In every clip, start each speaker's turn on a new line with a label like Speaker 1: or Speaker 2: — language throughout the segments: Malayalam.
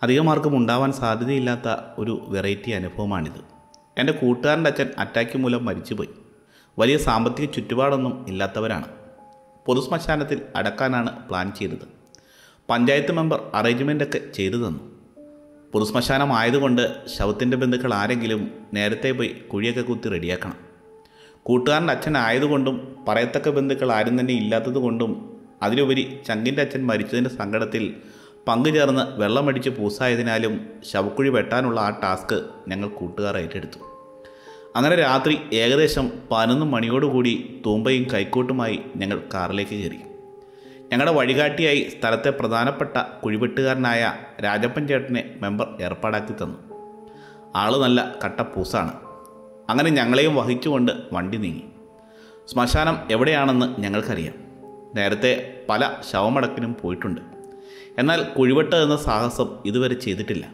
Speaker 1: അധികമാർക്കും ഉണ്ടാവാൻ സാധ്യതയില്ലാത്ത ഒരു വെറൈറ്റി അനുഭവമാണിത്. എൻ്റെ കൂട്ടുകാരൻ്റെ അച്ഛൻ അറ്റാക്ക് മൂലം മരിച്ചുപോയി. വലിയ സാമ്പത്തിക ചുറ്റുപാടൊന്നും ഇല്ലാത്തവരാണ്. പൊതുശ്മശാനത്തിൽ അടക്കാനാണ് പ്ലാൻ ചെയ്തത്. പഞ്ചായത്ത് മെമ്പർ അറേഞ്ച്മെൻ്റൊക്കെ ചെയ്തു തന്നു. പൊതുശ്മശാനം ആയതുകൊണ്ട് ശവത്തിൻ്റെ ബന്ധുക്കൾ ആരെങ്കിലും നേരത്തെ പോയി കുഴിയൊക്കെ കുത്തി റെഡിയാക്കണം. കൂട്ടുകാരൻ്റെ അച്ഛൻ ആയതുകൊണ്ടും പറയത്തക്ക ബന്ധുക്കൾ ആരും തന്നെ ഇല്ലാത്തതുകൊണ്ടും അതിലുപരി ചങ്കിൻ്റെ അച്ഛൻ മരിച്ചതിൻ്റെ സങ്കടത്തിൽ പങ്കുചേർന്ന് വെള്ളമടിച്ച് പൂസായതിനാലും ശവക്കുഴി വെട്ടാനുള്ള ആ ടാസ്ക് ഞങ്ങൾ കൂട്ടുകാർ ഏറ്റെടുത്തു. അങ്ങനെ രാത്രി ഏകദേശം 11 മണിയോടുകൂടി തൂമ്പയും കൈക്കോട്ടുമായി ഞങ്ങൾ കാറിലേക്ക് കയറി. ഞങ്ങളുടെ വഴികാട്ടിയായി സ്ഥലത്തെ പ്രധാനപ്പെട്ട കുഴിവെട്ടുകാരനായ രാജപ്പൻ ചേട്ടനെ മെമ്പർ ഏർപ്പാടാക്കി തന്നു. ആള് നല്ല കട്ടപ്പൂസാണ്. അങ്ങനെ ഞങ്ങളെയും വഹിച്ചുകൊണ്ട് വണ്ടി നീങ്ങി. ശ്മശാനം എവിടെയാണെന്ന് ഞങ്ങൾക്കറിയാം. നേരത്തെ പല ശവമടക്കിനും പോയിട്ടുണ്ട്. എന്നാൽ കുഴിവെട്ട് എന്ന സാഹസം ഇതുവരെ ചെയ്തിട്ടില്ല.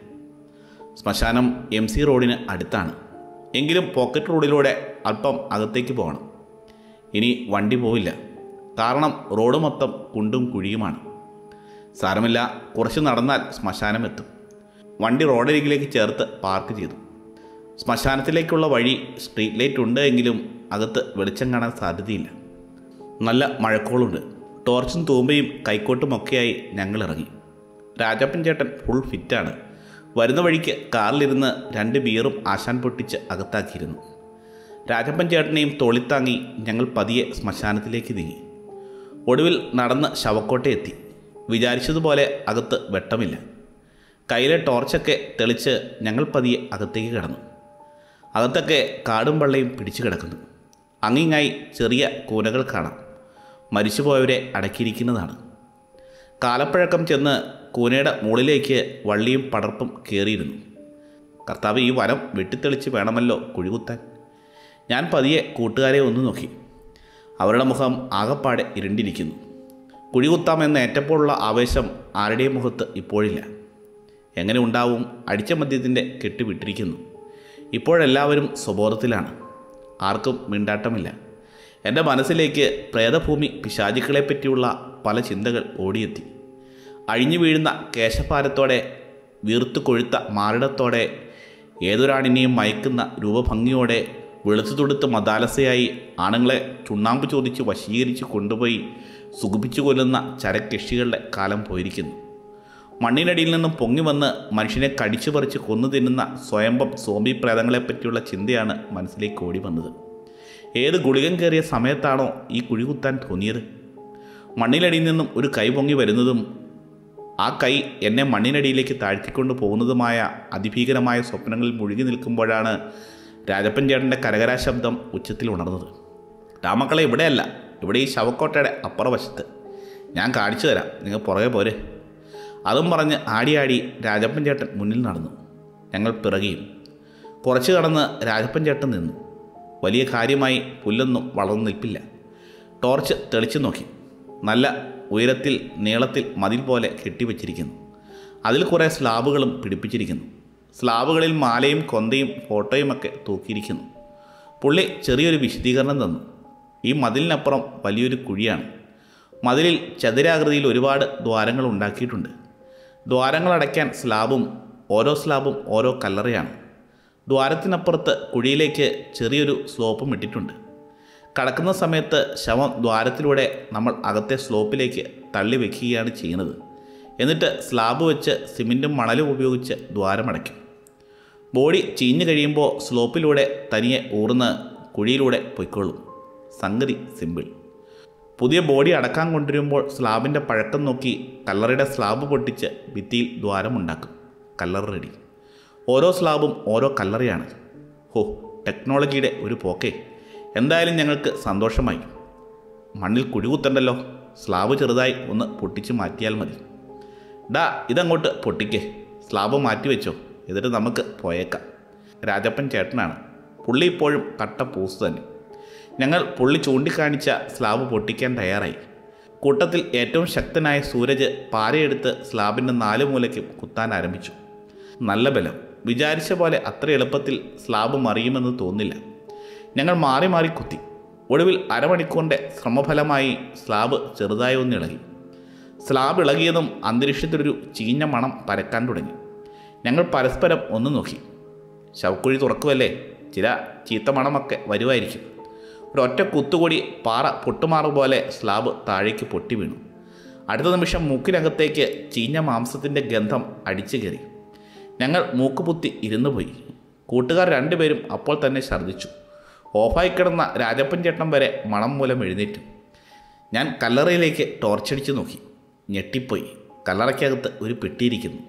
Speaker 1: ശ്മശാനം MC റോഡിന് അടുത്താണ്. എങ്കിലും പോക്കറ്റ് റോഡിലൂടെ അല്പം അകത്തേക്ക് പോകണം. ഇനി വണ്ടി പോവില്ല. കാരണം റോഡ് മൊത്തം കുണ്ടും കുഴിയുമാണ്. സാരമില്ല, കുറച്ച് നടന്നാൽ ശ്മശാനം എത്തും. വണ്ടി റോഡരികിലേക്ക് ചേർത്ത് പാർക്ക് ചെയ്തു. ശ്മശാനത്തിലേക്കുള്ള വഴി സ്ട്രീറ്റ് ലൈറ്റ് ഉണ്ട് എങ്കിലും അകത്ത് വെളിച്ചം കാണാൻ സാധ്യതയില്ല. നല്ല മഴക്കോളുണ്ട്. ടോർച്ചും തൂമ്പയും കൈക്കോട്ടുമൊക്കെയായി ഞങ്ങൾ ഇറങ്ങി. രാജപ്പൻ ചേട്ടൻ ഫുൾ ഫിറ്റാണ്. വരുന്ന വഴിക്ക് കാറിലിരുന്ന് 2 ബിയറും ആശാൻ പൊട്ടിച്ച് അകത്താക്കിയിരുന്നു. രാജപ്പൻ ചേട്ടനെയും തോളിത്താങ്ങി ഞങ്ങൾ പതിയെ ശ്മശാനത്തിലേക്ക് നീങ്ങി. ഒടുവിൽ നടന്ന് ശവക്കോട്ടയെത്തി. വിചാരിച്ചതുപോലെ അകത്ത് വെട്ടമില്ല. കയ്യിലെ ടോർച്ചൊക്കെ തെളിച്ച് ഞങ്ങൾ പതിയെ അകത്തേക്ക് കിടന്നു. അകത്തൊക്കെ കാടും പള്ളയും പിടിച്ചു കിടക്കുന്നു. അങ്ങിങ്ങായി ചെറിയ കൂനകൾ കാണാം. മരിച്ചുപോയവരെ അടക്കിയിരിക്കുന്നതാണ്. കാലപ്പഴക്കം ചെന്ന് കൂനയുടെ മുകളിലേക്ക് വള്ളിയും പടർപ്പും കയറിയിരുന്നു. കർത്താവ്, ഈ വനം വെട്ടിത്തെളിച്ച് വേണമല്ലോ കുഴികുത്താൻ. ഞാൻ പതിയെ കൂട്ടുകാരെ ഒന്ന് നോക്കി. അവരുടെ മുഖം ആകപ്പാടെ ഇരുണ്ടിരിക്കുന്നു. കുഴികുത്താമെന്ന് ഏറ്റപ്പോഴുള്ള ആവേശം ആരുടെയും മുഖത്ത് ഇപ്പോഴില്ല. എങ്ങനെ ഉണ്ടാവും? അടിച്ച മദ്യത്തിൻ്റെ കെട്ടുവിട്ടിരിക്കുന്നു. ഇപ്പോഴെല്ലാവരും സ്വബോധത്തിലാണ്. ആർക്കും മിണ്ടാട്ടമില്ല. എൻ്റെ മനസ്സിലേക്ക് പ്രേതഭൂമി പിശാചുക്കളെപ്പറ്റിയുള്ള പല ചിന്തകൾ ഓടിയെത്തി. അഴിഞ്ഞു വീഴുന്ന കേശഭാരത്തോടെ, വീർത്തു കൊഴുത്ത മാറിടത്തോടെ, ഏതൊരാണിനെയും മയക്കുന്ന രൂപഭംഗിയോടെ, വെളുത്തു തൊടുത്ത് മദാലസയായി ആണുങ്ങളെ ചുണ്ണാമ്പ് ചോദിച്ച് വശീകരിച്ച് കൊണ്ടുപോയി സുഖിപ്പിച്ചു കൊല്ലുന്ന ചരക്കക്ഷികളുടെ കാലം പോയിരിക്കുന്നു. മണ്ണിനടിയിൽ നിന്നും പൊങ്ങി വന്ന് മനുഷ്യനെ കടിച്ചു പറിച്ച് കൊന്നു തിന്നുന്ന സ്വയംഭം സോംബി പ്രേതങ്ങളെപ്പറ്റിയുള്ള ചിന്തയാണ് മനസ്സിലേക്ക് ഓടി വന്നത്. ഏത് ഗുളികം കയറിയ സമയത്താണോ ഈ കുഴി കുത്താൻ തോന്നിയത്? മണ്ണിനടിയിൽ നിന്നും ഒരു കൈ പൊങ്ങി വരുന്നതും ആ കൈ എന്നെ മണ്ണിനടിയിലേക്ക് താഴ്ത്തിക്കൊണ്ട് പോകുന്നതുമായ അതിഭീകരമായ സ്വപ്നങ്ങളിൽ മുഴുകി നിൽക്കുമ്പോഴാണ് രാജപ്പൻ ചേട്ടൻ്റെ കരകരാ ശബ്ദം ഉച്ചത്തിൽ ഉണർന്നത്. രാമക്കളെ, ഇവിടെയല്ല, ഇവിടെ ഈ ശവക്കോട്ടയുടെ അപ്പുറവശത്ത്. ഞാൻ കാണിച്ചു തരാം, നിങ്ങൾ പുറകെ പോരെ. അതും പറഞ്ഞ് ആടിയാടി രാജപ്പൻ ചേട്ടൻ മുന്നിൽ നടന്നു. ഞങ്ങൾ പിറകിയും. കുറച്ച് കടന്ന് രാജപ്പൻ ചേട്ടൻ നിന്നു. വലിയ കാര്യമായി പുല്ലൊന്നും വളർന്നു നിൽപ്പില്ല. ടോർച്ച് തെളിച്ചു നോക്കി. നല്ല ഉയരത്തിൽ നീളത്തിൽ മതിൽ പോലെ കെട്ടിവെച്ചിരിക്കുന്നു. അതിൽ കുറേ സ്ലാബുകളും പിടിപ്പിച്ചിരിക്കുന്നു. സ്ലാബുകളിൽ മാലയും കൊന്തയും ഫോട്ടോയുമൊക്കെ തൂക്കിയിരിക്കുന്നു. പുള്ളി ചെറിയൊരു വിശദീകരണം തന്നു. ഈ മതിലിനപ്പുറം വലിയൊരു കുഴിയാണ്. മതിലിൽ ചതുരാകൃതിയിൽ ഒരുപാട് ദ്വാരങ്ങൾ ഉണ്ടാക്കിയിട്ടുണ്ട്. ദ്വാരങ്ങളടയ്ക്കാൻ ഓരോ സ്ലാബും ഓരോ കല്ലറയാണ്. ദ്വാരത്തിനപ്പുറത്ത് കുഴിയിലേക്ക് ചെറിയൊരു സ്ലോപ്പും ഇട്ടിട്ടുണ്ട്. കടക്കുന്ന സമയത്ത് ശവം ദ്വാരത്തിലൂടെ നമ്മൾ അകത്തെ സ്ലോപ്പിലേക്ക് തള്ളി വയ്ക്കുകയാണ് ചെയ്യുന്നത്. എന്നിട്ട് സ്ലാബ് വെച്ച് സിമെൻറ്റും മണലും ഉപയോഗിച്ച് ദ്വാരമടയ്ക്കും. ബോഡി ചീഞ്ഞു കഴിയുമ്പോൾ സ്ലോപ്പിലൂടെ തനിയെ ഊർന്ന് കുഴിയിലൂടെ പൊയ്ക്കൊള്ളും. സംഗതി സിമ്പിൾ. പുതിയ ബോഡി അടക്കാൻ കൊണ്ടുവരുമ്പോൾ സ്ലാബിൻ്റെ പഴക്കം നോക്കി കല്ലറയുടെ സ്ലാബ് പൊട്ടിച്ച് ഭിത്തിയിൽ ദ്വാരമുണ്ടാക്കും. കല്ലറ റെഡി. ഓരോ സ്ലാബും ഓരോ കല്ലറയാണ്. ടെക്നോളജിയുടെ ഒരു പോക്കേ. എന്തായാലും ഞങ്ങൾക്ക് സന്തോഷമായി. മണ്ണിൽ കുഴികുത്തണ്ടല്ലോ. സ്ലാബ് ചെറുതായി ഒന്ന് പൊട്ടിച്ച് മാറ്റിയാൽ മതി. ഇതങ്ങോട്ട് പൊട്ടിക്കേ. സ്ലാബ് മാറ്റിവെച്ചോ, എന്നിട്ട് നമുക്ക് പോയേക്കാം. രാജപ്പൻ ചേട്ടനാണ്. പുള്ളി ഇപ്പോഴും കട്ട പൂസ് തന്നെ. ഞങ്ങൾ പുള്ളി ചൂണ്ടിക്കാണിച്ച സ്ലാബ് പൊട്ടിക്കാൻ തയ്യാറായി. കൂട്ടത്തിൽ ഏറ്റവും ശക്തനായ സൂരജ് പാരയെടുത്ത് സ്ലാബിൻ്റെ 4 മൂലയ്ക്കും കുത്താൻ ആരംഭിച്ചു. നല്ല ബലം. വിചാരിച്ച പോലെ അത്ര എളുപ്പത്തിൽ സ്ലാബ് മറിയുമെന്ന് തോന്നില്ല. ഞങ്ങൾ മാറി മാറി കുത്തി. ഒടുവിൽ അരമണിക്കൂറിൻ്റെ ശ്രമഫലമായി സ്ലാബ് ചെറുതായി ഒന്ന് ഇളകി. സ്ലാബ് ഇളകിയതും അന്തരീക്ഷത്തിലൊരു ചീഞ്ഞ മണം പരക്കാൻ തുടങ്ങി. ഞങ്ങൾ പരസ്പരം ഒന്ന് നോക്കി. ശവക്കുഴി തുറക്കുമല്ലേ, ചില ചീത്ത മണമൊക്കെ വരുമായിരിക്കും. ഒരൊറ്റ കുത്തുകൂടി പാറ പൊട്ടുമാറുപോലെ സ്ലാബ് താഴേക്ക് പൊട്ടി വീണു. അടുത്ത നിമിഷം മൂക്കിനകത്തേക്ക് ചീഞ്ഞ മാംസത്തിൻ്റെ ഗന്ധം അടിച്ചു കയറി. ഞങ്ങൾ മൂക്കുപുത്തി ഇരുന്നു പോയി. കൂട്ടുകാർ രണ്ടുപേരും അപ്പോൾ തന്നെ ഛർദ്ദിച്ചു. ഓഫായി കിടന്ന രാജപ്പൻ ചേട്ടൻ വരെ മണം മൂലം എഴുന്നേറ്റു. ഞാൻ കല്ലറയിലേക്ക് ടോർച്ചടിച്ച് നോക്കി. ഞെട്ടിപ്പോയി. കല്ലറയ്ക്കകത്ത് ഒരു പെട്ടിയിരിക്കുന്നു.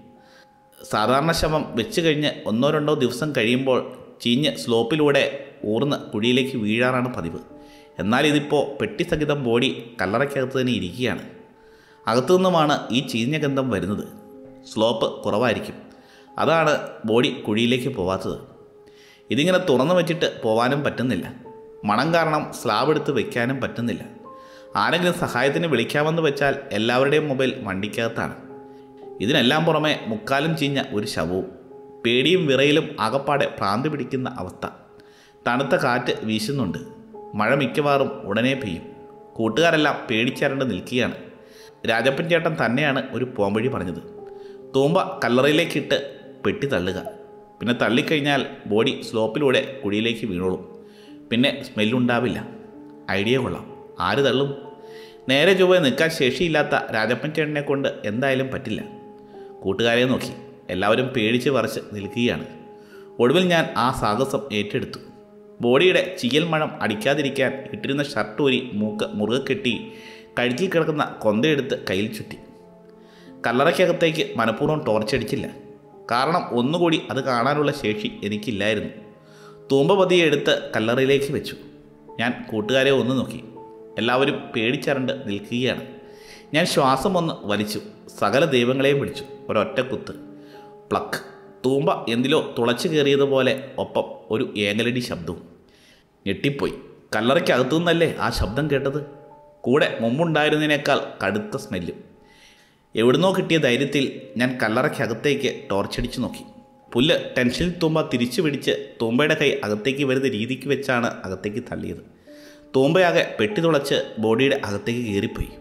Speaker 1: സാധാരണ ശവം വെച്ച് കഴിഞ്ഞ് 1-2 ദിവസം കഴിയുമ്പോൾ ചീഞ്ഞ് സ്ലോപ്പിലൂടെ ഊർന്ന് കുഴിയിലേക്ക് വീഴാറാണ് പതിവ്. എന്നാൽ ഇതിപ്പോൾ പെട്ടി സഹിതം ബോഡി കല്ലറയ്ക്കകത്ത് തന്നെ ഇരിക്കുകയാണ്. അകത്തുനിന്നുമാണ് ഈ ചീഞ്ഞ ഗന്ധം വരുന്നത്. സ്ലോപ്പ് കുറവായിരിക്കും, അതാണ് ബോഡി കുഴിയിലേക്ക് പോവാത്തത്. ഇതിങ്ങനെ തുറന്നു വെച്ചിട്ട് പോവാനും പറ്റുന്നില്ല. മണം കാരണം സ്ലാബ് എടുത്ത് വയ്ക്കാനും പറ്റുന്നില്ല. ആരെങ്കിലും സഹായത്തിന് വിളിക്കാമെന്ന് വെച്ചാൽ എല്ലാവരുടെയും മൊബൈൽ വണ്ടിക്കകത്താണ്. ഇതിനെല്ലാം പുറമെ മുക്കാലും ചീഞ്ഞ ഒരു ശവവും. പേടിയും വിറയിലും ആകപ്പാടെ ഭ്രാന്തി പിടിക്കുന്ന അവസ്ഥ. തണുത്ത കാറ്റ് വീശുന്നുണ്ട്. മഴ മിക്കവാറും ഉടനെ പെയ്യും. കൂട്ടുകാരെല്ലാം പേടിച്ചരണ്ട് നിൽക്കുകയാണ്. രാജപ്പൻ ചേട്ടൻ തന്നെയാണ് ഒരു പോംവഴി പറഞ്ഞത്. തൂമ്പ കല്ലറയിലേക്കിട്ട് പെട്ടി തള്ളുക. പിന്നെ തള്ളിക്കഴിഞ്ഞാൽ ബോഡി സ്ലോപ്പിലൂടെ കുഴിയിലേക്ക് വീണോളും. പിന്നെ സ്മെല്ലുണ്ടാവില്ല. ഐഡിയ കൊള്ളാം. ആര് തള്ളും? നേരെ ചൊവ്വേ നിൽക്കാൻ ശേഷിയില്ലാത്ത രാജപ്പൻ ചേട്ടനെ കൊണ്ട് എന്തായാലും പറ്റില്ല. കൂട്ടുകാരെ നോക്കി. എല്ലാവരും പേടിച്ച് വരച്ച് നിൽക്കുകയാണ്. ഒടുവിൽ ഞാൻ ആ സാഹസം ഏറ്റെടുത്തു. ബോഡിയുടെ ചീയൽ മണം അടിക്കാതിരിക്കാൻ ഇട്ടിരുന്ന ഷർട്ട് ഊരി മൂക്ക് മുറുകെ കെട്ടി കഴുത്തിൽ കിടക്കുന്ന കൊന്തയെടുത്ത് കയ്യിൽ ചുറ്റി. കല്ലറയ്ക്കകത്തേക്ക് മനഃപൂർവ്വം ടോർച്ചടിച്ചില്ല. കാരണം ഒന്നുകൂടി അത് കാണാനുള്ള ശേഷി എനിക്കില്ലായിരുന്നു. തൂമ്പ പതിയെ എടുത്ത് കല്ലറയിലേക്ക് വെച്ചു. ഞാൻ കൂട്ടുകാരെ ഒന്ന് നോക്കി. എല്ലാവരും പേടിച്ചരണ്ട് നിൽക്കുകയാണ്. ഞാൻ ശ്വാസം ഒന്ന് വലിച്ചു. സകല ദൈവങ്ങളെയും വിളിച്ചു. ഒരൊറ്റ കുത്ത്. പ്ലക്ക്. തൂമ്പ എന്തിലോ തുളച്ചു കയറിയതുപോലെ, ഒപ്പം ഒരു ഏങ്ങലടി ശബ്ദവും. ഞെട്ടിപ്പോയി. കല്ലറയ്ക്കകത്തു നിന്നല്ലേ ആ ശബ്ദം കേട്ടത്. കൂടെ മുമ്പുണ്ടായിരുന്നതിനേക്കാൾ കടുത്ത സ്മെല്ലും. എവിടുന്നോ കിട്ടിയ ധൈര്യത്തിൽ ഞാൻ കല്ലറയ്ക്കകത്തേക്ക് ടോർച്ചടിച്ച് നോക്കി. പുല്ല് ടെൻഷനിൽ തൂമ്പ തിരിച്ചു പിടിച്ച് തൂമ്പയുടെ കൈ അകത്തേക്ക് വരുന്ന രീതിക്ക് വെച്ചാണ് അകത്തേക്ക് തള്ളിയത്. തൂമ്പയാകെ പെട്ടി തുളച്ച് ബോഡിയുടെ അകത്തേക്ക് കയറിപ്പോയി.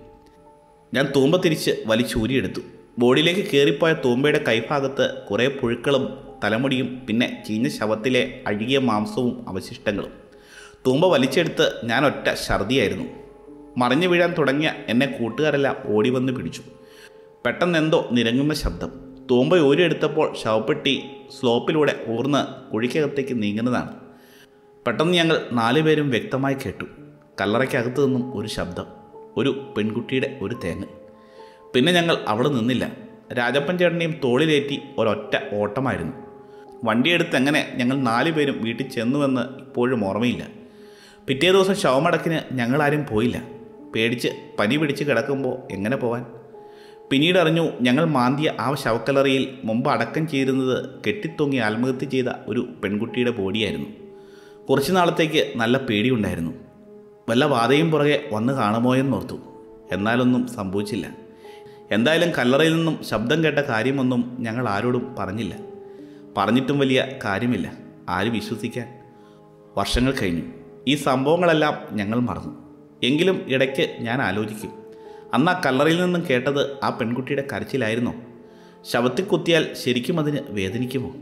Speaker 1: ഞാൻ തൂമ്പ തിരിച്ച് വലിച്ചൂരിയെടുത്തു. ബോഡിയിലേക്ക് കയറിപ്പോയ തൂമ്പയുടെ കൈഭാഗത്ത് കുറേ പുഴുക്കളും തലമുടിയും പിന്നെ ചീഞ്ഞ ശവത്തിലെ അഴുകിയ മാംസവും അവശിഷ്ടങ്ങളും. തൂമ്പ വലിച്ചെടുത്ത് ഞാൻ ഒറ്റ ഛർദിയായിരുന്നു. മറിഞ്ഞു വീഴാൻ തുടങ്ങിയ എന്നെ കൂട്ടുകാരെല്ലാം ഓടി വന്ന് പിടിച്ചു. പെട്ടെന്നെന്തോ നിരങ്ങുന്ന ശബ്ദം. തൂമ്പ ഊരിയെടുത്തപ്പോൾ ശവപ്പെട്ടി സ്ലോപ്പിലൂടെ ഊർന്ന് കുഴിക്കകത്തേക്ക് നീങ്ങുന്നതാണ്. പെട്ടെന്ന് ഞങ്ങൾ 4 പേരും വ്യക്തമായി കേട്ടു. കല്ലറയ്ക്കകത്തു നിന്നും ഒരു ശബ്ദം. ഒരു പെൺകുട്ടിയുടെ ഒരു തേങ്ങ്. പിന്നെ ഞങ്ങൾ അവിടെ നിന്നില്ല. രാജപ്പൻ ചേട്ടനെയും തോളിലേറ്റി ഒരൊറ്റ ഓട്ടമായിരുന്നു. വണ്ടിയെടുത്ത് എങ്ങനെ ഞങ്ങൾ 4 പേരും വീട്ടിൽ ചെന്നുവെന്ന് ഇപ്പോഴും ഓർമ്മയില്ല. പിറ്റേ ദിവസം ശവമടക്കിന് ഞങ്ങളാരും പോയില്ല. പേടിച്ച് പനി പിടിച്ച് കിടക്കുമ്പോൾ എങ്ങനെ പോവാൻ? പിന്നീട് അറിഞ്ഞു, ഞങ്ങൾ മാന്തിയ ആ ശവക്കല്ലറയിൽ മുമ്പ് അടക്കം ചെയ്തിരുന്നത് കെട്ടിത്തൂങ്ങി ആത്മഹത്യ ചെയ്ത ഒരു പെൺകുട്ടിയുടെ ബോഡിയായിരുന്നു. കുറച്ചു നാളത്തേക്ക് നല്ല പേടിയുണ്ടായിരുന്നു. വല്ല വാതയും പുറകെ വന്ന് കാണുമോയെന്നോർത്തു. എന്നാലൊന്നും സംഭവിച്ചില്ല. എന്തായാലും കല്ലറയിൽ നിന്നും ശബ്ദം കേട്ട കാര്യമൊന്നും ഞങ്ങൾ ആരോടും പറഞ്ഞില്ല. പറഞ്ഞിട്ടും വലിയ കാര്യമില്ല. ആര് വിശ്വസിക്കാൻ? വർഷങ്ങൾ കഴിഞ്ഞു. ഈ സംഭവങ്ങളെല്ലാം ഞങ്ങൾ മറന്നു. എങ്കിലും ഇടയ്ക്ക് ഞാൻ ആലോചിക്കും, അന്ന് ആ കല്ലറയിൽ നിന്നും കേട്ടത് ആ പെൺകുട്ടിയുടെ കരച്ചിലായിരുന്നോ? ശവത്തിൽ കുത്തിയാൽ ശരിക്കും അതിന് വേദനിക്കുമോ?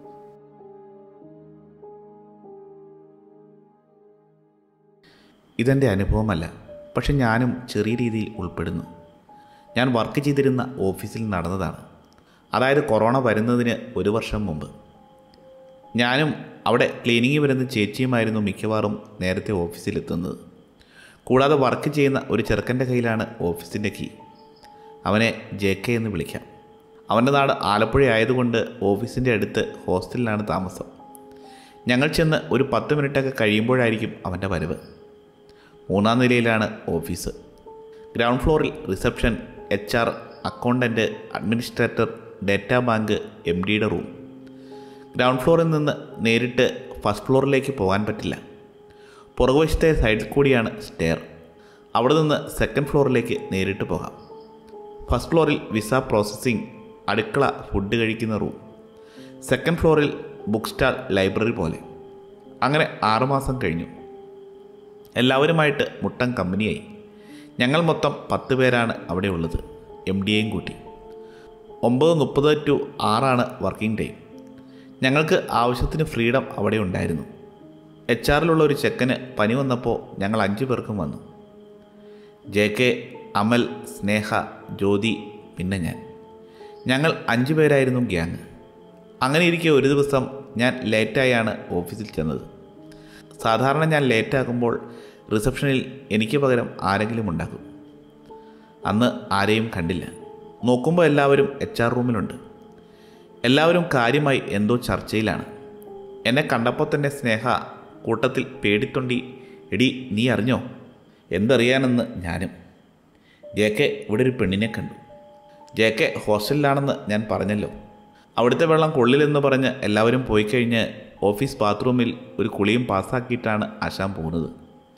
Speaker 1: ഇതെൻ്റെ അനുഭവമല്ല, പക്ഷെ ഞാനും ചെറിയ രീതിയിൽ ഉൾപ്പെടുന്നു. ഞാൻ വർക്ക് ചെയ്തിരുന്ന ഓഫീസിൽ നടന്നതാണ്. അതായത് കൊറോണ വരുന്നതിന് 1 വർഷം മുമ്പ്. ഞാനും അവിടെ ക്ലീനിങ്ങിൽ വരുന്ന ചേച്ചിയുമായിരുന്നു മിക്കവാറും നേരത്തെ ഓഫീസിലെത്തുന്നത്. കൂടാതെ വർക്ക് ചെയ്യുന്ന ഒരു ചെറുക്കൻ്റെ കയ്യിലാണ് ഓഫീസിൻ്റെ കീ. അവനെ JK എന്ന് വിളിക്കാം. അവൻ്റെ നാട് ആലപ്പുഴ ആയതുകൊണ്ട് ഓഫീസിൻ്റെ അടുത്ത് ഹോസ്റ്റലിലാണ് താമസം. ഞങ്ങൾ ചെന്ന് ഒരു 10 മിനിറ്റൊക്കെ കഴിയുമ്പോഴായിരിക്കും അവൻ്റെ വരവ്. 3-ാം നിലയിലാണ് ഓഫീസ്. ഗ്രൗണ്ട് ഫ്ലോറിൽ reception, HR, accountant, administrator, data bank, MDയുടെ റൂം. ഗ്രൗണ്ട് ഫ്ലോറിൽ നിന്ന് നേരിട്ട് ഫസ്റ്റ് ഫ്ലോറിലേക്ക് പോകാൻ പറ്റില്ല. പുറകുവശത്തെ സൈഡിൽ കൂടിയാണ് സ്റ്റെയർ. അവിടെ നിന്ന് സെക്കൻഡ് ഫ്ലോറിലേക്ക് നേരിട്ട് പോകാം. ഫസ്റ്റ് ഫ്ലോറിൽ വിസ പ്രോസസ്സിംഗ്, അടുക്കള, ഫുഡ് കഴിക്കുന്ന റൂം. സെക്കൻഡ് ഫ്ലോറിൽ ബുക്ക് സ്റ്റാൾ, ലൈബ്രറി പോലെ. അങ്ങനെ 6 മാസം കഴിഞ്ഞു. എല്ലാവരുമായിട്ട് മുട്ടം കമ്പനിയായി. ഞങ്ങൾ മൊത്തം 10 പേരാണ് അവിടെ ഉള്ളത്, MDയെയും കൂട്ടി. 9:30 to 6 വർക്കിംഗ് ടൈം. ഞങ്ങൾക്ക് ആവശ്യത്തിന് ഫ്രീഡം അവിടെ ഉണ്ടായിരുന്നു. HR-ലുള്ള ഒരു ചെക്കന് പനി വന്നപ്പോൾ ഞങ്ങൾ 5 പേർക്കും വന്നു. JK, അമൽ, സ്നേഹ, ജ്യോതി, പിന്നെ ഞങ്ങൾ 5 പേരായിരുന്നു ഗ്യാങ്. അങ്ങനെ ഇരിക്കെ ഒരു ദിവസം ഞാൻ ലേറ്റായാണ് ഓഫീസിൽ ചെന്നത്. സാധാരണ ഞാൻ ലേറ്റാകുമ്പോൾ റിസപ്ഷനിൽ എനിക്ക് പകരം ആരെങ്കിലും ഉണ്ടാകും. അന്ന് ആരെയും കണ്ടില്ല. നോക്കുമ്പോൾ എല്ലാവരും HR റൂമിലുണ്ട്. എല്ലാവരും കാര്യമായി എന്തോ ചർച്ചയിലാണ്. എന്നെ കണ്ടപ്പോൾ തന്നെ സ്നേഹ കൂട്ടത്തിൽ പേടിത്തൊണ്ടി, എടി നീ അറിഞ്ഞോ? എന്തറിയാനെന്ന് ഞാനും. JK ഇവിടെ ഒരു പെണ്ണിനെ കണ്ടു. JK ഹോസ്റ്റലിലാണെന്ന് ഞാൻ പറഞ്ഞല്ലോ. അവിടുത്തെ വെള്ളം കൊള്ളില്ലെന്ന് പറഞ്ഞ് എല്ലാവരും പോയി കഴിഞ്ഞ് ഓഫീസ് ബാത്റൂമിൽ ഒരു കുളിയും പാസ്സാക്കിയിട്ടാണ് ആശാൻ പോകുന്നത്.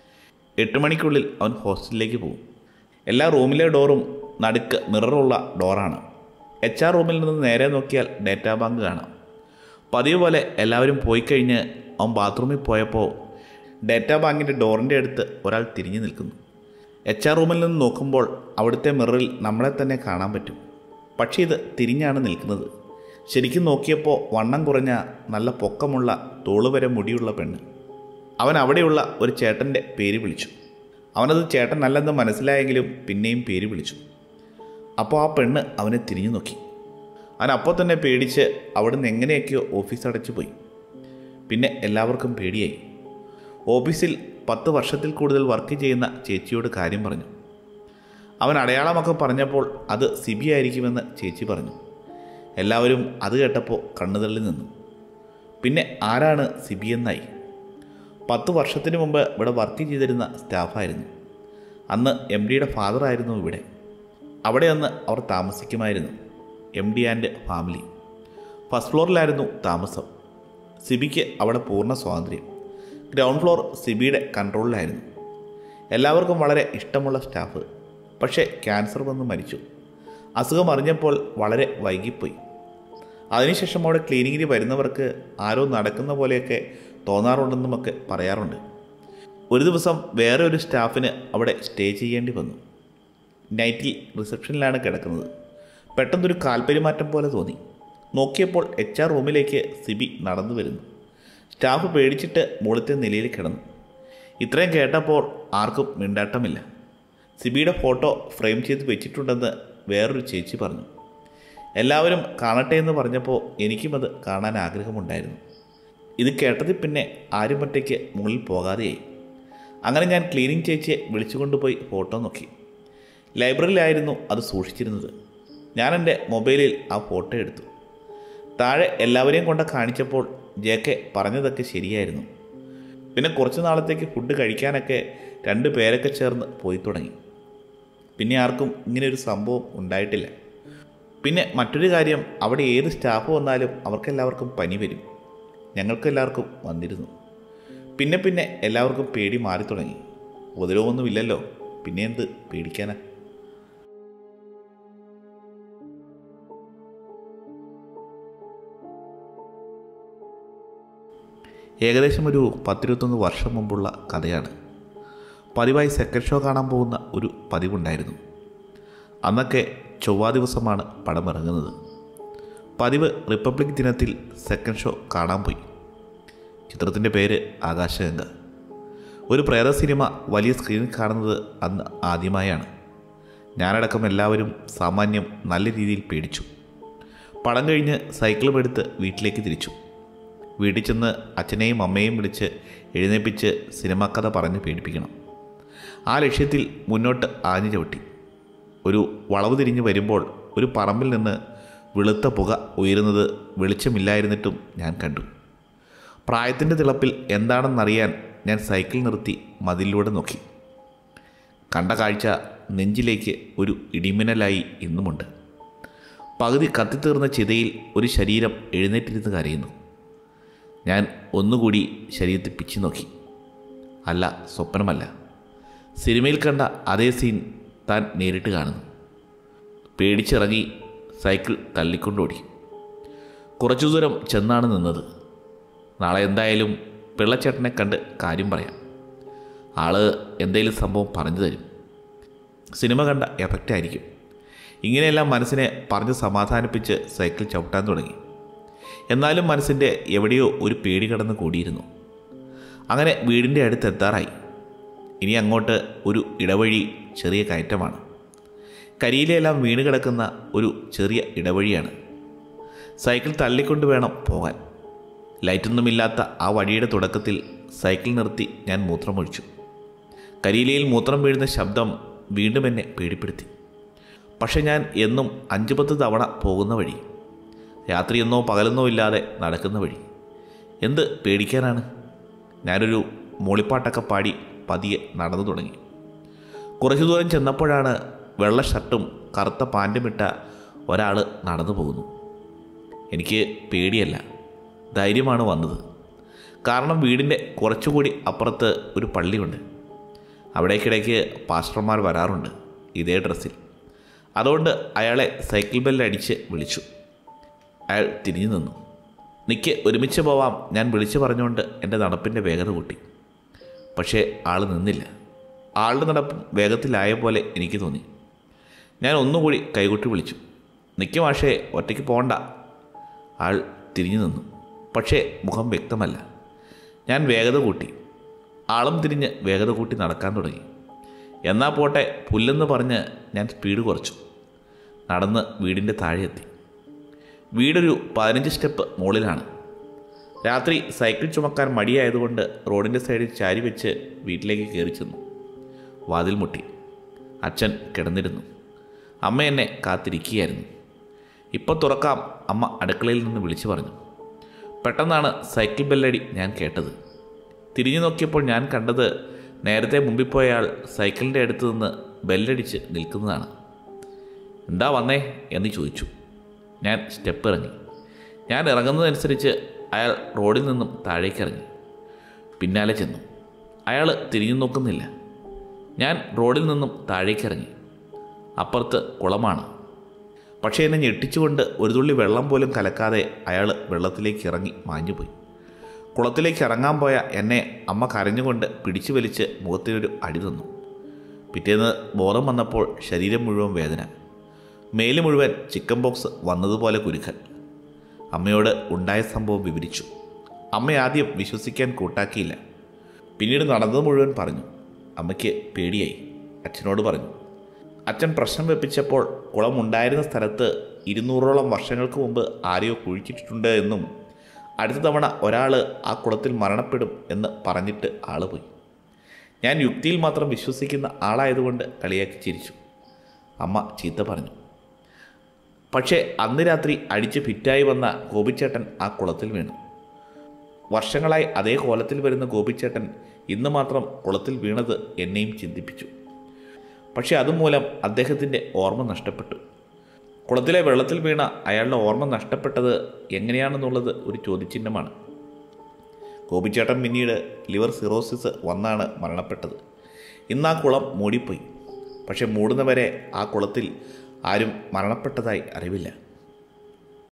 Speaker 1: 8 മണിക്കുള്ളിൽ അവൻ ഹോസ്റ്റലിലേക്ക് പോകും. എല്ലാ റൂമിലെ ഡോറും നടുക്ക് മിററുള്ള ഡോറാണ്. HR റൂമിൽ നിന്ന് നേരെ നോക്കിയാൽ ഡേറ്റാ ബാങ്ക് കാണാം. പതിവ് പോലെ എല്ലാവരും പോയി കഴിഞ്ഞ് അവൻ ബാത്റൂമിൽ പോയപ്പോൾ ഡേറ്റാ ബാങ്കിൻ്റെ ഡോറിൻ്റെ അടുത്ത് ഒരാൾ തിരിഞ്ഞു നിൽക്കുന്നു. HR റൂമിൽ നിന്ന് നോക്കുമ്പോൾ അവിടുത്തെ മിററിൽ നമ്മളെ തന്നെ കാണാൻ പറ്റും. പക്ഷേ ഇത് തിരിഞ്ഞാണ് നിൽക്കുന്നത്. ശരിക്കും നോക്കിയപ്പോൾ വണ്ണം കുറഞ്ഞ നല്ല പൊക്കമുള്ള തോളുവരെ മുടിയുള്ള പെണ്ണ്. അവൻ അവിടെയുള്ള ഒരു ചേട്ടൻ്റെ പേര് വിളിച്ചു. അവനത് ചേട്ടനല്ലെന്ന് മനസ്സിലായെങ്കിലും പിന്നെയും പേര് വിളിച്ചു. അപ്പോൾ ആ പെണ്ണ് അവനെ തിരിഞ്ഞു നോക്കി. അവൻ അപ്പോൾ തന്നെ പേടിച്ച് അവിടുന്ന് എങ്ങനെയൊക്കെയോ ഓഫീസ് അടച്ചു പോയി. പിന്നെ എല്ലാവർക്കും പേടിയായി. ഓഫീസിൽ 10 വർഷത്തിൽ കൂടുതൽ വർക്ക് ചെയ്യുന്ന ചേച്ചിയോട് കാര്യം പറഞ്ഞു. അവൻ അടയാളമൊക്കെ പറഞ്ഞപ്പോൾ അത് സിബി ആയിരിക്കുമെന്ന് ചേച്ചി പറഞ്ഞു. എല്ലാവരും അത് കേട്ടപ്പോൾ കണ്ണുതള്ളി നിന്നു. പിന്നെ ആരാണ് സിബി എന്നായി. 10 വർഷത്തിന് മുമ്പ് ഇവിടെ വർക്ക് ചെയ്തിരുന്ന സ്റ്റാഫായിരുന്നു. അന്ന് MD-യുടെ ഫാദറായിരുന്നു ഇവിടെ. അവിടെ അന്ന് അവർ താമസിക്കുമായിരുന്നു. MD and family. ഫസ്റ്റ് ഫ്ലോറിലായിരുന്നു താമസം. സിബിക്ക് അവിടെ പൂർണ്ണ സ്വാതന്ത്ര്യം. ഗ്രൗണ്ട് ഫ്ലോർ സിബിയുടെ കൺട്രോളിലായിരുന്നു. എല്ലാവർക്കും വളരെ ഇഷ്ടമുള്ള സ്റ്റാഫ്. പക്ഷേ ക്യാൻസർ വന്ന് മരിച്ചു. അസുഖം അറിഞ്ഞപ്പോൾ വളരെ വൈകിപ്പോയി. അതിനുശേഷം അവിടെ ക്ലീനിങ്ങിന് വരുന്നവർക്ക് ആരോ നടക്കുന്ന പോലെയൊക്കെ തോന്നാറുണ്ടെന്നുമൊക്കെ പറയാറുണ്ട്. ഒരു ദിവസം വേറെ ഒരു സ്റ്റാഫിന് അവിടെ സ്റ്റേ ചെയ്യേണ്ടി വന്നു. നൈറ്റിൽ റിസപ്ഷനിലാണ് കിടക്കുന്നത്. പെട്ടെന്നൊരു കാൽപെരുമാറ്റം പോലെ തോന്നി. നോക്കിയപ്പോൾ HR റൂമിലേക്ക് സിബി നടന്നു വരുന്നു. സ്റ്റാഫ് പേടിച്ചിട്ട് മുകളിലത്തെ നിലയിൽ കിടന്നു. ഇത്രയും കേട്ടപ്പോൾ ആർക്കും മിണ്ടാട്ടമില്ല. സിബിയുടെ ഫോട്ടോ ഫ്രെയിം ചെയ്ത് വെച്ചിട്ടുണ്ടെന്ന് വേറൊരു ചേച്ചി പറഞ്ഞു. എല്ലാവരും കാണട്ടെ എന്ന് പറഞ്ഞപ്പോൾ എനിക്കും അത് കാണാൻ ആഗ്രഹമുണ്ടായിരുന്നു. ഇത് കേട്ടതിൽ പിന്നെ ആരും ഒറ്റയ്ക്ക് മുകളിൽ പോകാതെയായി. അങ്ങനെ ഞാൻ ക്ലീനിങ് ചേച്ചിയെ വിളിച്ചുകൊണ്ടുപോയി ഫോട്ടോ നോക്കി. ലൈബ്രറിയിലായിരുന്നു അത് സൂക്ഷിച്ചിരുന്നത്. ഞാൻ എൻ്റെ മൊബൈലിൽ ആ ഫോട്ടോ എടുത്തു. താഴെ എല്ലാവരെയും കൊണ്ട് കാണിച്ചപ്പോൾ JK പറഞ്ഞതൊക്കെ ശരിയായിരുന്നു. പിന്നെ കുറച്ച് നാളത്തേക്ക് ഫുഡ് കഴിക്കാനൊക്കെ 2 പേരൊക്കെ ചേർന്ന് പോയി തുടങ്ങി. പിന്നെ ആർക്കും ഇങ്ങനെയൊരു സംഭവം ഉണ്ടായിട്ടില്ല. പിന്നെ മറ്റൊരു കാര്യം, അവിടെ ഏത് സ്റ്റാഫ് വന്നാലും അവർക്കെല്ലാവർക്കും പനി വരും. ഞങ്ങൾക്കെല്ലാവർക്കും വന്നിരുന്നു. പിന്നെ എല്ലാവർക്കും പേടി മാറി തുടങ്ങി. ഉപദ്രവമൊന്നുമില്ലല്ലോ, പിന്നെ എന്ത് പേടിക്കാനാ. ഏകദേശം ഒരു 10-21 വർഷം മുമ്പുള്ള കഥയാണ്. പതിവായി സെക്കൻഡ് ഷോ കാണാൻ പോകുന്ന ഒരു പതിവുണ്ടായിരുന്നു. അന്നൊക്കെ ചൊവ്വാ ദിവസമാണ് പടം ഇറങ്ങുന്നത്. പതിവ് റിപ്പബ്ലിക് ദിനത്തിൽ സെക്കൻഡ് ഷോ കാണാൻ പോയി. ചിത്രത്തിൻ്റെ പേര് ആകാശഗംഗ. ഒരു പ്രേത സിനിമ വലിയ സ്ക്രീനിൽ കാണുന്നത് അന്ന് ആദ്യമായാണ്. ഞാനടക്കം എല്ലാവരും സാമാന്യം നല്ല രീതിയിൽ പേടിച്ചു. പടം കഴിഞ്ഞ് സൈക്കിളും എടുത്ത് വീട്ടിലേക്ക് തിരിച്ചു. വീട്ടിൽ ചെന്ന് അച്ഛനെയും അമ്മയെയും വിളിച്ച് എഴുന്നേൽപ്പിച്ച് സിനിമാ കഥ പറഞ്ഞ് പേടിപ്പിക്കണം. ആ ലക്ഷ്യത്തിൽ മുന്നോട്ട് ആഞ്ഞു ചവിട്ടി. ഒരു വളവ് തിരിഞ്ഞ് വരുമ്പോൾ ഒരു പറമ്പിൽ നിന്ന് വെളുത്ത പുക ഉയരുന്നത് വെളിച്ചമില്ലായിരുന്നിട്ടും ഞാൻ കണ്ടു. പ്രായത്തിൻ്റെ തിളപ്പിൽ എന്താണെന്നറിയാൻ ഞാൻ സൈക്കിൾ നിർത്തി മതിലിലൂടെ നോക്കി. കണ്ട കാഴ്ച നെഞ്ചിലേക്ക് ഒരു ഇടിമിന്നലായി ഇന്നുമുണ്ട്. പകുതി കത്തിത്തീർന്ന ചിതയിൽ ഒരു ശരീരം എഴുന്നേറ്റിരുന്ന് കരയുന്നു. ഞാൻ ഒന്നുകൂടി ശരീരത്തിൽ പിച്ചു നോക്കി. അല്ല, സ്വപ്നമല്ല. സിനിമയിൽ കണ്ട അതേ സീൻ താൻ നേരിട്ട് കാണുന്നു. പേടിച്ചിറങ്ങി സൈക്കിൾ തള്ളിക്കൊണ്ടോടി. കുറച്ചു ദൂരം ചെന്നാണ് നിന്നത്. നാളെ എന്തായാലും പിള്ളച്ചേട്ടനെ കണ്ട് കാര്യം പറയാം. ആള് എന്തെങ്കിലും സംഭവം പറഞ്ഞു തരും. സിനിമ കണ്ട എഫക്റ്റായിരിക്കും. ഇങ്ങനെയെല്ലാം മനസ്സിനെ പറഞ്ഞ് സമാധാനിപ്പിച്ച് സൈക്കിൾ ചവിട്ടാൻ തുടങ്ങി. എന്നാലും മനസ്സിൻ്റെ എവിടെയോ ഒരു പേടി കടന്ന് കൂടിയിരുന്നു. അങ്ങനെ വീടിൻ്റെ അടുത്തെത്താറായി. ഇനി അങ്ങോട്ട് ഒരു ഇടവഴി, ചെറിയ കയറ്റമാണ്. കരിയിലെല്ലാം വീണ് കിടക്കുന്ന ഒരു ചെറിയ ഇടവഴിയാണ്. സൈക്കിൾ തള്ളിക്കൊണ്ട് വേണം പോകാൻ. ലൈറ്റൊന്നുമില്ലാത്ത ആ വഴിയുടെ തുടക്കത്തിൽ സൈക്കിൾ നിർത്തി ഞാൻ മൂത്രമൊഴിച്ചു. കരിയിലയിൽ മൂത്രം വീഴുന്ന ശബ്ദം വീണ്ടും എന്നെ പേടിപ്പെടുത്തി. പക്ഷെ ഞാൻ എന്നും 5-10 തവണ പോകുന്ന വഴി, രാത്രിയെന്നോ പകലെന്നോ ഇല്ലാതെ നടക്കുന്ന വഴി, എന്ത് പേടിക്കാനാണ്? ഞാനൊരു മൂളിപ്പാട്ടൊക്കെ പാടി പതിയെ നടന്നു തുടങ്ങി. കുറച്ചു ദൂരം ചെന്നപ്പോഴാണ് വെള്ള ഷർട്ടും കറുത്ത പാൻറ്റും ഇട്ട ഒരാൾ നടന്നു പോകുന്നു. എനിക്ക് പേടിയല്ല, ധൈര്യമാണ് വന്നത്. കാരണം വീടിൻ്റെ കുറച്ചുകൂടി അപ്പുറത്ത് ഒരു പള്ളിയുണ്ട്. അവിടേക്കിടയ്ക്ക് പാസ്റ്റർമാർ വരാറുണ്ട് ഇതേ ഡ്രസ്സിൽ. അതുകൊണ്ട് അയാളെ സൈക്കിൾ ബെല്ലടിച്ച് വിളിച്ചു. അയാൾ തിരിഞ്ഞു നിന്നു. നിക്ക്, ഒരുമിച്ച് പോവാം, ഞാൻ വിളിച്ചു പറഞ്ഞുകൊണ്ട് എൻ്റെ നടപ്പിൻ്റെ വേഗത കൂട്ടി. പക്ഷേ ആൾ നിന്നില്ല. ആളുടെ നടപ്പും വേഗത്തിലായ പോലെ എനിക്ക് തോന്നി. ഞാൻ ഒന്നുകൂടി കൈകൊട്ടി വിളിച്ചു. നിക്ക് മാഷേ, ഒറ്റയ്ക്ക് പോകണ്ട. ആൾ തിരിഞ്ഞു നിന്നു. പക്ഷേ മുഖം വ്യക്തമല്ല. ഞാൻ വേഗത കൂട്ടി. ആളും തിരിഞ്ഞ് വേഗത കൂട്ടി നടക്കാൻ തുടങ്ങി. എന്നാൽ പോട്ടെ, പുല്ലെന്ന് പറഞ്ഞ് ഞാൻ സ്പീഡ് കുറച്ചു. നടന്ന് വീടിൻ്റെ താഴെ എത്തി. വീടൊരു 15 സ്റ്റെപ്പ് മുകളിലാണ്. രാത്രി സൈക്കിൾ ചുമക്കാൻ മടിയായതുകൊണ്ട് റോഡിൻ്റെ സൈഡിൽ ചാരി വെച്ച് വീട്ടിലേക്ക് കയറി ചെന്നു. വാതിൽ മുട്ടി. അച്ഛൻ കിടന്നിരുന്നു. അമ്മ എന്നെ കാത്തിരിക്കുകയായിരുന്നു. ഇപ്പം തുറക്കാം, അമ്മ അടുക്കളയിൽ നിന്ന് വിളിച്ചു പറഞ്ഞു. പെട്ടെന്നാണ് സൈക്കിൾ ബെല്ലടി ഞാൻ കേട്ടത്. തിരിഞ്ഞു നോക്കിയപ്പോൾ ഞാൻ കണ്ടത് നേരത്തെ മുമ്പിൽ പോയയാൾ സൈക്കിളിൻ്റെ അടുത്ത് നിന്ന് ബെല്ലടിച്ച് നിൽക്കുന്നതാണ്. എന്താ വന്നേ എന്ന് ചോദിച്ചു. ഞാൻ സ്റ്റെപ്പ് ഇറങ്ങി. ഞാൻ ഇറങ്ങുന്നതനുസരിച്ച് അയാൾ റോഡിൽ നിന്നും താഴേക്കിറങ്ങി. പിന്നാലെ ചെന്നു. അയാൾ തിരിഞ്ഞു നോക്കുന്നില്ല. ഞാൻ റോഡിൽ നിന്നും താഴേക്കിറങ്ങി. അപ്പുറത്ത് കുളമാണ്. പക്ഷേ എന്നെ ഞെട്ടിച്ചുകൊണ്ട് ഒരു തുള്ളി വെള്ളം പോലും കലക്കാതെ അയാൾ വെള്ളത്തിലേക്ക് ഇറങ്ങി മാഞ്ഞുപോയി. കുളത്തിലേക്ക് ഇറങ്ങാൻ പോയ എന്നെ അമ്മ കരഞ്ഞുകൊണ്ട് പിടിച്ചു വലിച്ച് മുഖത്തിനൊരു അടി തന്നു. പിറ്റേന്ന് ബോധം വന്നപ്പോൾ ശരീരം മുഴുവൻ വേദന, മേല് മുഴുവൻ ചിക്കൻ ബോക്സ് വന്നതുപോലെ കുരുക്കൽ. അമ്മയോട് ഉണ്ടായ സംഭവം വിവരിച്ചു. അമ്മ ആദ്യം വിശ്വസിക്കാൻ കൂട്ടാക്കിയില്ല. പിന്നീട് നടന്നത് മുഴുവൻ പറഞ്ഞു. അമ്മയ്ക്ക് പേടിയായി. അച്ഛനോട് പറഞ്ഞു. അച്ഛൻ പ്രശ്നം വെപ്പിച്ചപ്പോൾ കുളമുണ്ടായിരുന്ന സ്ഥലത്ത് 200ഓളം വർഷങ്ങൾക്ക് മുമ്പ് ആരെയോ കുഴിച്ചിട്ടുണ്ട് എന്നും അടുത്ത തവണ ഒരാൾ ആ കുളത്തിൽ മരണപ്പെടും എന്ന് പറഞ്ഞിട്ട് ആൾ പോയി. ഞാൻ യുക്തിയിൽ മാത്രം വിശ്വസിക്കുന്ന ആളായതുകൊണ്ട് കളിയാക്കി ചിരിച്ചു. അമ്മ ചീത്ത പറഞ്ഞു. പക്ഷേ അന്ന് രാത്രി അടിച്ച് ഫിറ്റായി വന്ന ഗോപിച്ചേട്ടൻ ആ കുളത്തിൽ വീണു. വർഷങ്ങളായി അതേ കോലത്തിൽ വരുന്ന ഗോപിച്ചേട്ടൻ ഇന്ന് മാത്രം കുളത്തിൽ വീണത് എന്നെയും ചിന്തിപ്പിച്ചു. പക്ഷേ അതുമൂലം അദ്ദേഹത്തിൻ്റെ ഓർമ്മ നഷ്ടപ്പെട്ടു. കുളത്തിലെ വെള്ളത്തിൽ വീണ അയാളുടെ ഓർമ്മ നഷ്ടപ്പെട്ടത് എങ്ങനെയാണെന്നുള്ളത് ഒരു ചോദ്യചിഹ്നമാണ്. ഗോപിച്ചേട്ടൻ പിന്നീട് ലിവർ സിറോസിസ് വന്നാണ് മരണപ്പെട്ടത്. ഇന്ന് ആ കുളം മൂടിപ്പോയി. പക്ഷെ മൂടുന്നവരെ ആ കുളത്തിൽ ആരും മരണപ്പെട്ടതായി അറിവില്ല.